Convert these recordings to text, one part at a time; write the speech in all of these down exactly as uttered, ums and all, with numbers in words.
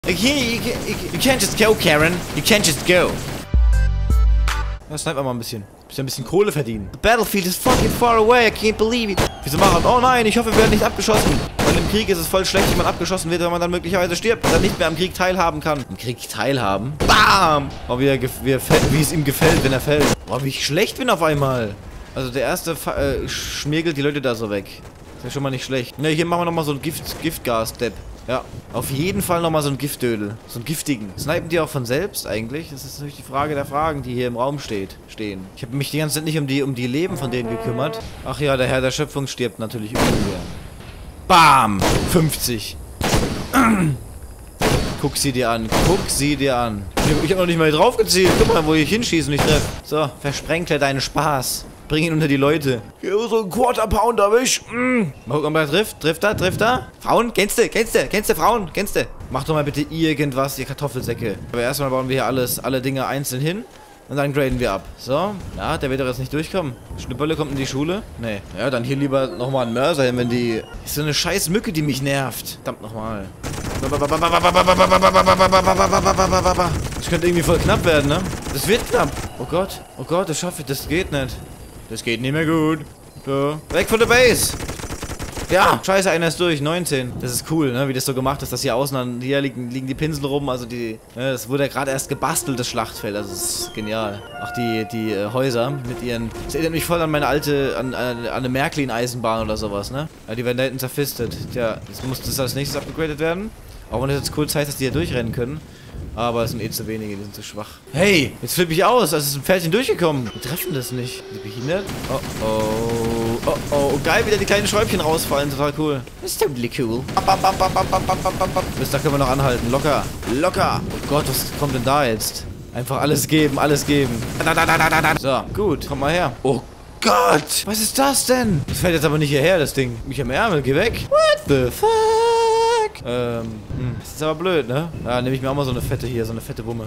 Like, here, you, you, you can't just go, Karen. You can't just go. Ja, snipe mal ein bisschen. Bisschen ein bisschen Kohle verdienen. The battlefield is fucking far away. I can't believe it. Wieso machen? Oh nein, ich hoffe, wir werden nicht abgeschossen. Weil im Krieg ist es voll schlecht, wenn man abgeschossen wird, weil man dann möglicherweise stirbt und dann nicht mehr am Krieg teilhaben kann. Im Krieg teilhaben? Bam! Oh, wie, er wie, er wie es ihm gefällt, wenn er fällt. Boah, wie ich schlecht bin auf einmal. Also der erste äh, schmirgelt die Leute da so weg. Ist ja schon mal nicht schlecht. Ne, hier machen wir nochmal so ein Gift, Giftgas-Step. Ja, auf jeden Fall nochmal so ein Giftdödel. So einen giftigen. Snipen die auch von selbst eigentlich? Das ist natürlich die Frage der Fragen, die hier im Raum steht, stehen. Ich habe mich die ganze Zeit nicht um die, um die Leben von denen gekümmert. Ach ja, der Herr der Schöpfung stirbt natürlich ungern. Bam! fünfzig. Guck sie dir an. Guck sie dir an. Ich, ich habe noch nicht mal drauf gezielt. Guck mal, wo ich hinschieße und nicht treffe. So, versprenkle deinen Spaß. Bring ihn unter die Leute. Hier so ein Quarter Pounder, wisch. Mm. Mal gucken, ob er trifft. Trifft er? Trifft er? Frauen? Kennst du? Kennst du? Kennst du Frauen? Kennst du? Mach doch mal bitte irgendwas, ihr Kartoffelsäcke. Aber erstmal bauen wir hier alles, alle Dinge einzeln hin. Und dann graden wir ab. So. Ja, der wird doch jetzt nicht durchkommen. Schnipperle kommt in die Schule? Nee. Ja, dann hier lieber nochmal ein Mörser hin, wenn die... Ist so eine scheiß Mücke, die mich nervt. Verdammt nochmal. Das könnte irgendwie voll knapp werden, ne? Das wird knapp. Oh Gott. Oh Gott, das schaffe ich. Das geht nicht. Das geht nicht mehr gut. So. Weg von der Base. Ja, scheiße, einer ist durch. neunzehn. Das ist cool, ne? Wie das so gemacht ist, dass hier außen an, hier liegen, liegen die Pinsel rum. Also die, ne, das wurde ja gerade erst gebastelt, das Schlachtfeld. Also das ist genial. Auch die, die äh, Häuser mit ihren... Das erinnert mich voll an meine alte, an, an, an eine Märklin-Eisenbahn oder sowas, ne? Ja, die werden da hinten zerfistet. Tja, jetzt muss das als nächstes abgegradet werden. Auch wenn das jetzt kurz heißt, dass die hier durchrennen können. Aber es sind eh zu wenige, die sind zu schwach. Hey, jetzt flippe ich aus. Also ist ein Pferdchen durchgekommen. Wir treffen das nicht. Sind die behindert? Oh, oh. Oh, oh. Geil, wieder die kleinen Schräubchen rausfallen. Total cool. Das ist totally cool. Bis da können wir noch anhalten. Locker. Locker. Oh Gott, was kommt denn da jetzt? Einfach alles geben, alles geben. So, gut. Komm mal her. Oh Gott. Was ist das denn? Das fällt jetzt aber nicht hierher, das Ding. Mich am Ärmel. Geh weg. What the fuck? Ähm, hm. Das ist aber blöd, ne? Ja, nehme ich mir auch mal so eine fette hier, so eine fette Wumme.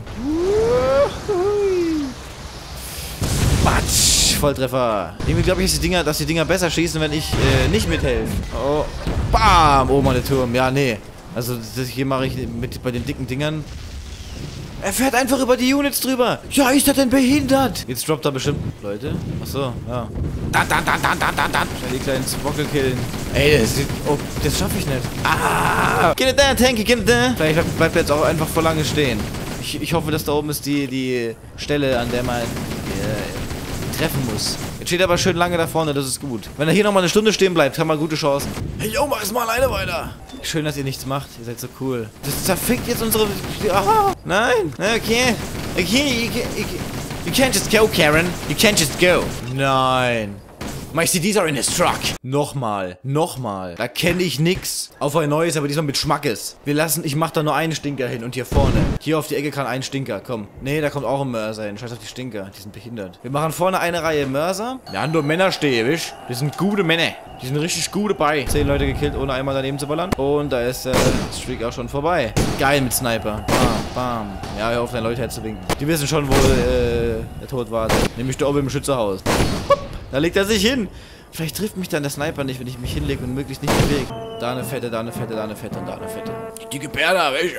Batsch! Volltreffer. Irgendwie glaube ich, dass die, Dinger, dass die Dinger besser schießen, wenn ich äh, nicht mithelfe. Oh. Bam! Oh, meine Turm. Ja, nee. Also, das hier mache ich mit bei den dicken Dingern. Er fährt einfach über die Units drüber. Ja, ist er denn behindert? Jetzt droppt er bestimmt Leute. Achso, ja. Da, da, da, da, da, da, da. Die kleinen Zwockel killen. Ey, das, oh, das schaffe ich nicht. Ah! Get it there, Tanky, get it there. Vielleicht bleibt er jetzt auch einfach vor lange stehen. Ich, ich hoffe, dass da oben ist die, die Stelle, an der man äh, treffen muss. Jetzt steht er aber schön lange da vorne, das ist gut. Wenn er hier nochmal eine Stunde stehen bleibt, haben wir gute Chancen. Hey, yo, mach es mal alleine weiter. Schön, dass ihr nichts macht. Ihr seid so cool. Das zerfickt jetzt unsere... Aha. Nein. Okay. Okay. You can't just go, Karen. You can't just go. Nein. My C Ds are in his truck. Nochmal. Nochmal. Da kenne ich nix. Auf ein neues, aber diesmal mit Schmackes. Wir lassen... Ich mach da nur einen Stinker hin und hier vorne. Hier auf die Ecke kann ein Stinker. Komm. Nee, da kommt auch ein Mörser hin. Scheiß auf die Stinker. Die sind behindert. Wir machen vorne eine Reihe Mörser. Ja, nur Männer stehe, wisch. Die sind gute Männer. Die sind richtig gut dabei. Zehn Leute gekillt, ohne einmal daneben zu ballern. Und da ist der Streak auch schon vorbei. Geil mit Sniper. Bam, bam. Ja, hör auf, deine Leute herzuwinken. Die wissen schon, wo äh, der Tod war. Nämlich da oben im Schützerhaus. Da legt er sich hin. Vielleicht trifft mich dann der Sniper nicht, wenn ich mich hinlege und möglichst nicht bewege. Da eine fette, da eine fette, da eine fette und da eine fette. Die Gebärde, welch?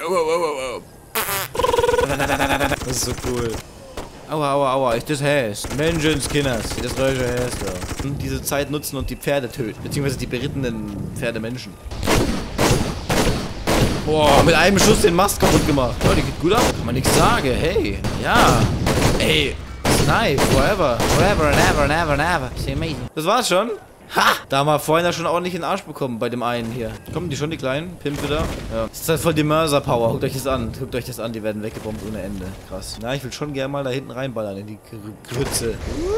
Das ist so cool. Aua, aua, aua, ist das Häs. Menschenskinders. Das deutsche Häs da. Und diese Zeit nutzen und die Pferde töten. Beziehungsweise die berittenen Pferdemenschen. Boah, mit einem Schuss den Mast kaputt gemacht. Oh, die geht gut ab. Kann man nichts sagen. Hey. Ja. Ey. Snipe. Forever. Forever and ever and ever and ever. See amazing. Das war's schon. Ha! Da haben wir vorhin ja schon ordentlich in den Arsch bekommen bei dem einen hier. Kommen die schon, die kleinen? Pimp wieder? Ja. Das ist halt voll die Mörser-Power. Guckt euch das an. Guckt euch das an. Die werden weggebombt ohne Ende. Krass. Na, ich will schon gerne mal da hinten reinballern in die Grütze.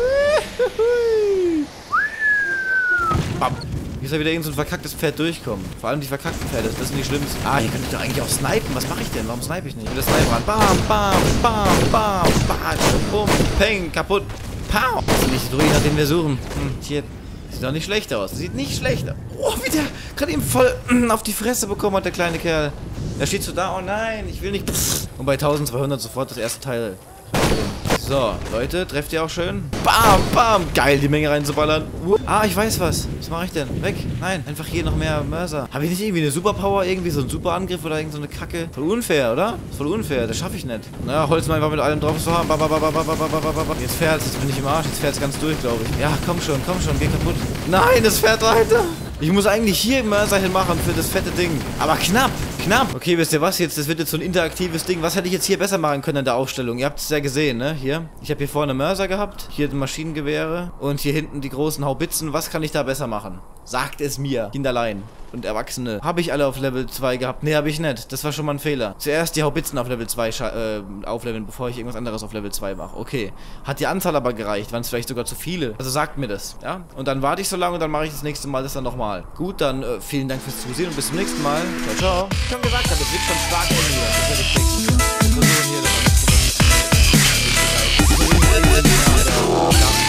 Bam. Hier ist ja wieder irgend so ein verkacktes Pferd durchkommen. Vor allem die verkackten Pferde. Das sind die schlimmsten. Ah, hier könnte ich doch eigentlich auch snipen. Was mache ich denn? Warum snipe ich nicht? Ich will das Sniper ran. Bam, bam, bam, bam, bam. Bum, peng, kaputt. Pow. Das ist nicht der Druide, nach dem wir suchen. Hm, hier. Sieht doch nicht schlecht aus. Sieht nicht schlecht aus. Oh, wie der gerade eben voll auf die Fresse bekommen hat, der kleine Kerl. Der steht so da. Oh nein, ich will nicht. Und bei eintausendzweihundert sofort das erste Teil. So, Leute, trefft ihr auch schön. Bam, bam. Geil, die Menge reinzuballern. Uh. Ah, ich weiß was. Was mache ich denn? Weg. Nein, einfach hier noch mehr Mörser. Habe ich nicht irgendwie eine Superpower? Irgendwie so einen Superangriff oder irgend so eine Kacke? Voll unfair, oder? Voll unfair. Das schaffe ich nicht. Na, holz mal einfach mit allem drauf, was wir haben. Jetzt fährt's. Jetzt bin ich im Arsch. Jetzt fährt's ganz durch, glaube ich. Ja, komm schon, komm schon. Geh kaputt. Nein, das fährt weiter. Ich muss eigentlich hier Mörser hinmachen für das fette Ding. Aber knapp, knapp. Okay, wisst ihr was jetzt? Das wird jetzt so ein interaktives Ding. Was hätte ich jetzt hier besser machen können in der Aufstellung? Ihr habt es ja gesehen, ne? Hier. Ich habe hier vorne Mörser gehabt. Hier Maschinengewehre. Und hier hinten die großen Haubitzen. Was kann ich da besser machen? Sagt es mir. Kinderlein und Erwachsene. Habe ich alle auf Level zwei gehabt? Ne, habe ich nicht. Das war schon mal ein Fehler. Zuerst die Haubitzen auf Level zwei äh, aufleveln, bevor ich irgendwas anderes auf Level zwei mache. Okay. Hat die Anzahl aber gereicht? Waren es vielleicht sogar zu viele? Also sagt mir das, ja? Und dann warte ich so lange und dann mache ich das nächste Mal das dann nochmal. Gut, dann äh, vielen Dank fürs Zusehen und bis zum nächsten Mal. Ciao, ciao. Ich schon gesagt habe, es wird schon stark enden hier. Das werde ich denken. Wir versuchen hier das